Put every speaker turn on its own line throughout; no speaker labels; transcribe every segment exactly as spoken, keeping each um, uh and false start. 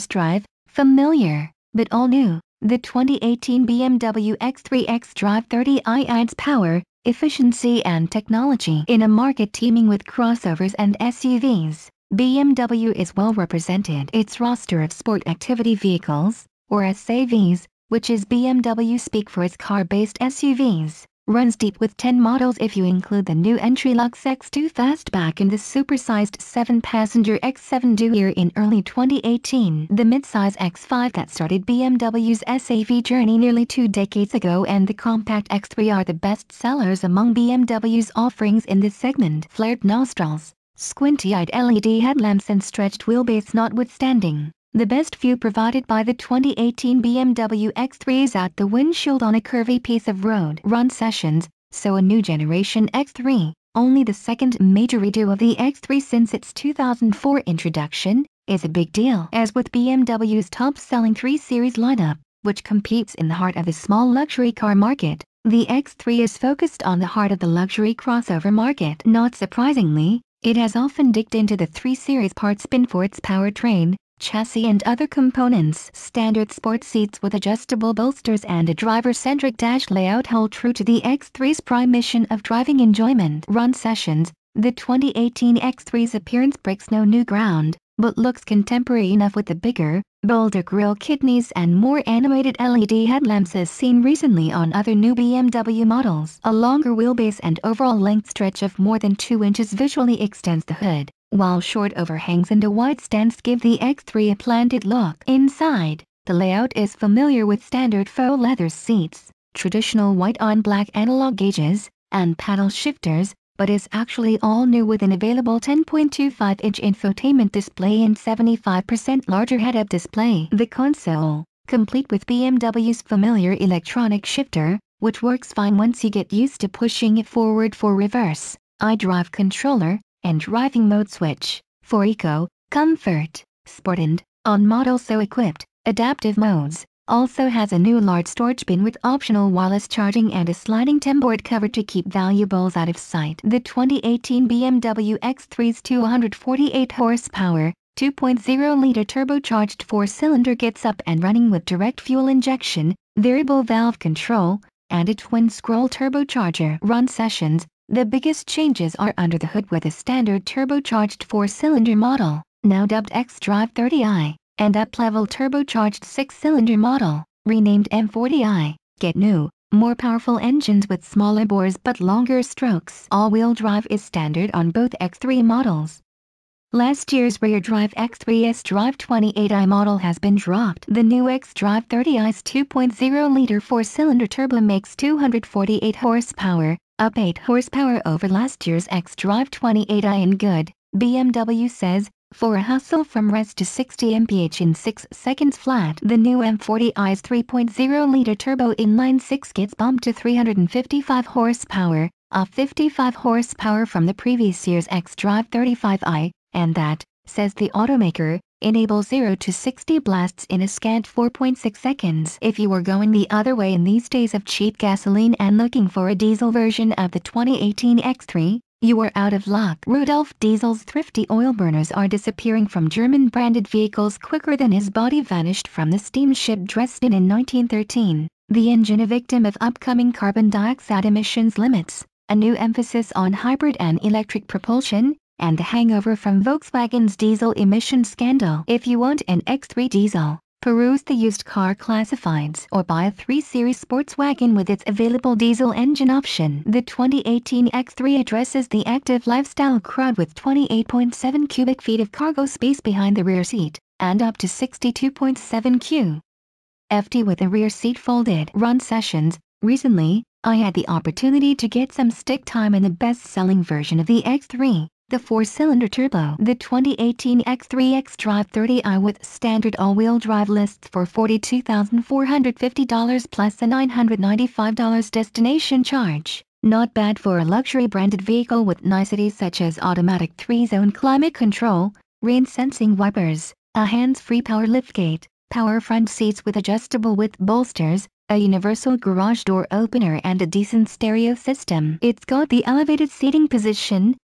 test-drive, familiar, but all new. The twenty eighteen B M W X three xDrive thirty i adds power, efficiency and technology. In a market teeming with crossovers and S U Vs, B M W is well represented. Its roster of sport activity vehicles, or S A Vs, which is B M W-speak for its car-based S U Vs, runs deep with ten models if you include the new entry-lux X two fastback and the supersized seven-passenger X seven Duer in early twenty eighteen. The midsize X five that started B M W's S A V journey nearly two decades ago and the compact X three are the best sellers among B M W's offerings in this segment. Flared nostrils, squinty-eyed L E D headlamps and stretched wheelbase notwithstanding, the best view provided by the twenty eighteen B M W X three is out the windshield on a curvy piece of road. Run sessions, so a new generation X three, only the second major redo of the X three since its two thousand four introduction, is a big deal. As with B M W's top-selling three series lineup, which competes in the heart of the small luxury car market, the X three is focused on the heart of the luxury crossover market. Not surprisingly, it has often digged into the three series parts bin for its powertrain, chassis and other components. Standard sport seats with adjustable bolsters and a driver-centric dash layout hold true to the X three's prime mission of driving enjoyment. Run sessions, the twenty eighteen X three's appearance breaks no new ground, but looks contemporary enough with the bigger, bolder grille kidneys and more animated L E D headlamps as seen recently on other new B M W models. A longer wheelbase and overall length stretch of more than two inches visually extends the hood, while short overhangs and a wide stance give the X three a planted look. Inside, the layout is familiar with standard faux leather seats, traditional white-on-black analog gauges, and paddle shifters, but is actually all new with an available ten point two five inch infotainment display and seventy-five percent larger head-up display. The console, complete with B M W's familiar electronic shifter, which works fine once you get used to pushing it forward for reverse, iDrive controller, and driving mode switch. For eco, comfort, sport and, on models so equipped, adaptive modes, also has a new large storage bin with optional wireless charging and a sliding temboard cover to keep valuables out of sight. The twenty eighteen B M W X three's two hundred forty-eight horsepower, two point oh liter turbocharged four-cylinder gets up and running with direct fuel injection, variable valve control, and a twin-scroll turbocharger. Run sessions, the biggest changes are under the hood with a standard turbocharged four-cylinder model, now dubbed xDrive thirty i, and up-level turbocharged six-cylinder model, renamed M forty i, get new, more powerful engines with smaller bores but longer strokes. All-wheel drive is standard on both X three models. Last year's rear-drive X three xDrive twenty-eight i model has been dropped. The new xDrive thirty i's two point oh liter four-cylinder turbo makes two hundred forty-eight horsepower, up eight horsepower over last year's xDrive twenty-eight i in good, B M W says, for a hustle from rest to sixty miles per hour in six seconds flat. The new M forty i's three point oh liter turbo inline six gets bumped to three hundred fifty-five horsepower, up fifty-five horsepower from the previous year's xDrive thirty-five i, and that, says the automaker, enables zero to sixty blasts in a scant four point six seconds. If you were going the other way in these days of cheap gasoline and looking for a diesel version of the twenty eighteen X three, you were out of luck. Rudolf Diesel's thrifty oil burners are disappearing from German-branded vehicles quicker than his body vanished from the steamship Dresden in nineteen thirteen. The engine a victim of upcoming carbon dioxide emissions limits, a new emphasis on hybrid and electric propulsion, and the hangover from Volkswagen's diesel emission scandal. If you want an X three diesel, peruse the used car classifieds or buy a three series sports wagon with its available diesel engine option. The twenty eighteen X three addresses the active lifestyle crowd with twenty-eight point seven cubic feet of cargo space behind the rear seat, and up to sixty-two point seven cubic feet with the rear seat folded. Run sessions, recently, I had the opportunity to get some stick time in the best-selling version of the X three. The four-cylinder turbo. The twenty eighteen X three xDrive thirty i with standard all-wheel drive lists for forty-two thousand four hundred fifty dollars plus a nine hundred ninety-five dollars destination charge. Not bad for a luxury branded vehicle with niceties such as automatic three-zone climate control, rain-sensing wipers, a hands-free power liftgate, power front seats with adjustable width bolsters, a universal garage door opener and a decent stereo system. It's got the elevated seating position,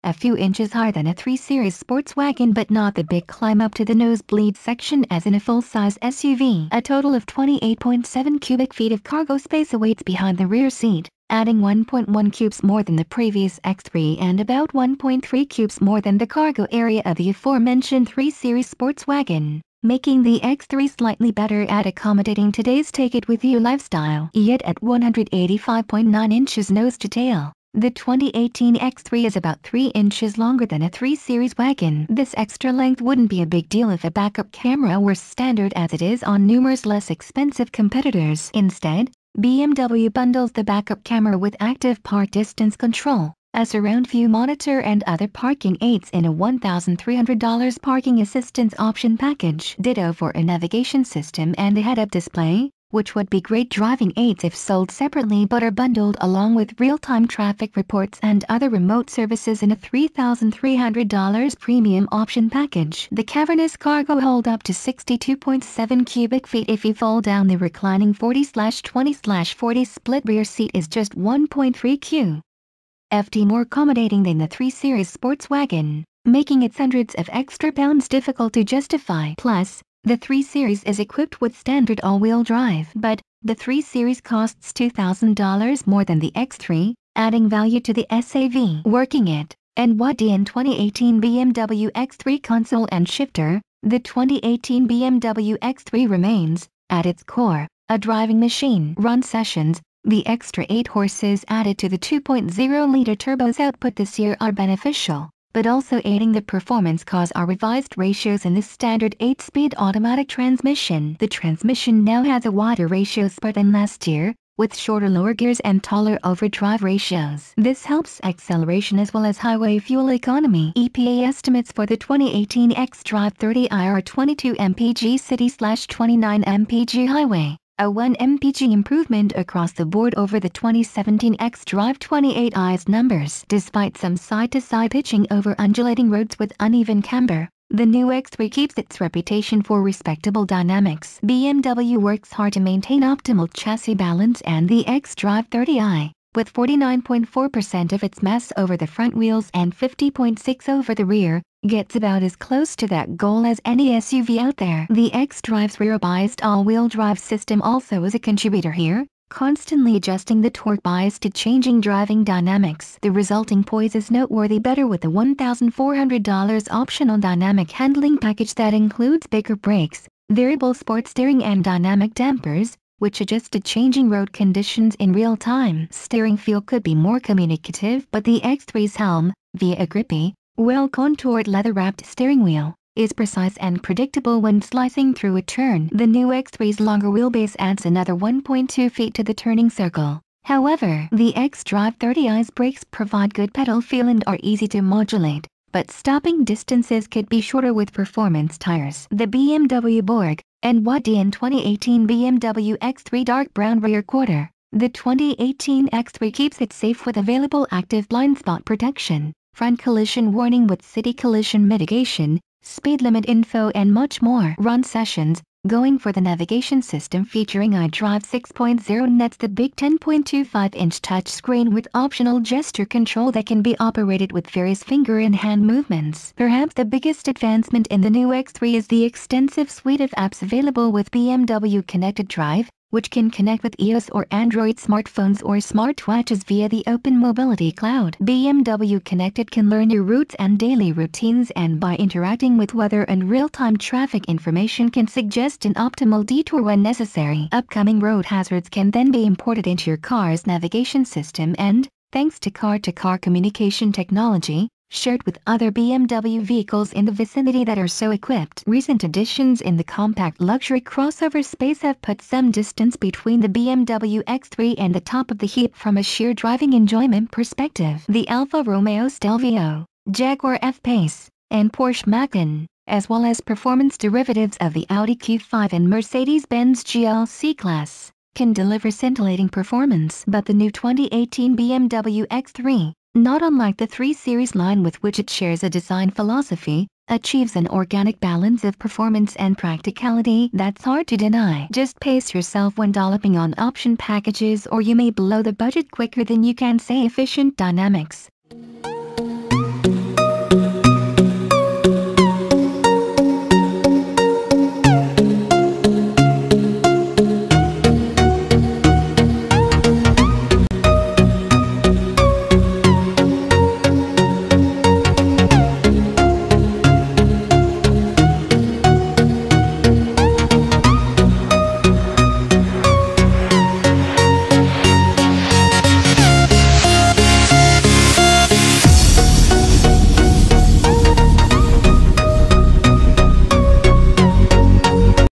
a few inches higher than a three series sports wagon but not the big climb up to the nosebleed section as in a full-size S U V. A total of twenty-eight point seven cubic feet of cargo space awaits behind the rear seat, adding one point one cubes more than the previous X three and about one point three cubes more than the cargo area of the aforementioned three series sports wagon, making the X three slightly better at accommodating today's take-it-with-you lifestyle. Yet at one hundred eighty-five point nine inches nose to tail, the twenty eighteen X three is about three inches longer than a three series wagon. This extra length wouldn't be a big deal if a backup camera were standard as it is on numerous less expensive competitors. Instead, B M W bundles the backup camera with active park distance control, a surround view monitor and other parking aids in a one thousand three hundred dollar parking assistance option package. Ditto for a navigation system and a head-up display, which would be great driving aids if sold separately but are bundled along with real-time traffic reports and other remote services in a three thousand three hundred dollar premium option package. The cavernous cargo hold up to sixty-two point seven cubic feet if you fold down the reclining forty by twenty by forty split rear seat is just one point three cubic feet more accommodating than the three series sports wagon, making its hundreds of extra pounds difficult to justify. Plus, the three series is equipped with standard all-wheel drive, but the three series costs two thousand dollars more than the X three, adding value to the S A V. Working it, and what in twenty eighteen B M W X three console and shifter, the twenty eighteen B M W X three remains, at its core, a driving machine. Run sessions, the extra eight horses added to the two point oh liter turbo's output this year are beneficial, but also aiding the performance cause are revised ratios in the standard eight speed automatic transmission. The transmission now has a wider ratio spread than last year, with shorter lower gears and taller overdrive ratios. This helps acceleration as well as highway fuel economy. E P A estimates for the twenty eighteen xDrive thirty i are twenty-two miles per gallon city slash twenty-nine miles per gallon highway, a one mile per gallon improvement across the board over the twenty seventeen xDrive twenty-eight i's numbers. Despite some side-to-side pitching over undulating roads with uneven camber, the new X three keeps its reputation for respectable dynamics. B M W works hard to maintain optimal chassis balance, and the xDrive thirty i, with forty-nine point four percent of its mass over the front wheels and fifty point six over the rear, gets about as close to that goal as any S U V out there. The xDrive's rear-biased all-wheel drive system also is a contributor here, constantly adjusting the torque bias to changing driving dynamics. The resulting poise is noteworthy better with the one thousand four hundred dollar optional dynamic handling package that includes bigger brakes, variable sport steering and dynamic dampers, which adjust to changing road conditions in real time. Steering feel could be more communicative, but the X three's helm, via a grippy, well-contoured leather-wrapped steering wheel, is precise and predictable when slicing through a turn. The new X three's longer wheelbase adds another one point two feet to the turning circle. However, the xDrive thirty i's brakes provide good pedal feel and are easy to modulate, but stopping distances could be shorter with performance tires. The B M W Borg, and what in twenty eighteen B M W X three dark brown rear quarter, the twenty eighteen X three keeps it safe with available active blind spot protection, front collision warning with city collision mitigation, speed limit info and much more. Run sessions, going for the navigation system featuring iDrive six point oh nets the big ten point two five inch touchscreen with optional gesture control that can be operated with various finger and hand movements. Perhaps the biggest advancement in the new X three is the extensive suite of apps available with B M W Connected Drive, which can connect with iOS or Android smartphones or smartwatches via the Open Mobility Cloud. B M W Connected can learn your routes and daily routines, and by interacting with weather and real-time traffic information can suggest an optimal detour when necessary. Upcoming road hazards can then be imported into your car's navigation system and, thanks to car-to-car communication technology, shared with other B M W vehicles in the vicinity that are so equipped. Recent additions in the compact luxury crossover space have put some distance between the B M W X three and the top of the heap from a sheer driving enjoyment perspective. The Alfa Romeo Stelvio, Jaguar F-Pace, and Porsche Macan, as well as performance derivatives of the Audi Q five and Mercedes-Benz G L C class, can deliver scintillating performance. But the new twenty eighteen B M W X three, not unlike the three series line with which it shares a design philosophy, achieves an organic balance of performance and practicality that's hard to deny. Just pace yourself when dolloping on option packages, or you may blow the budget quicker than you can say efficient dynamics.